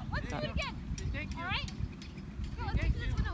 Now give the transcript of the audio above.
Let's do it again. Thank you. All right? Go, let's do this with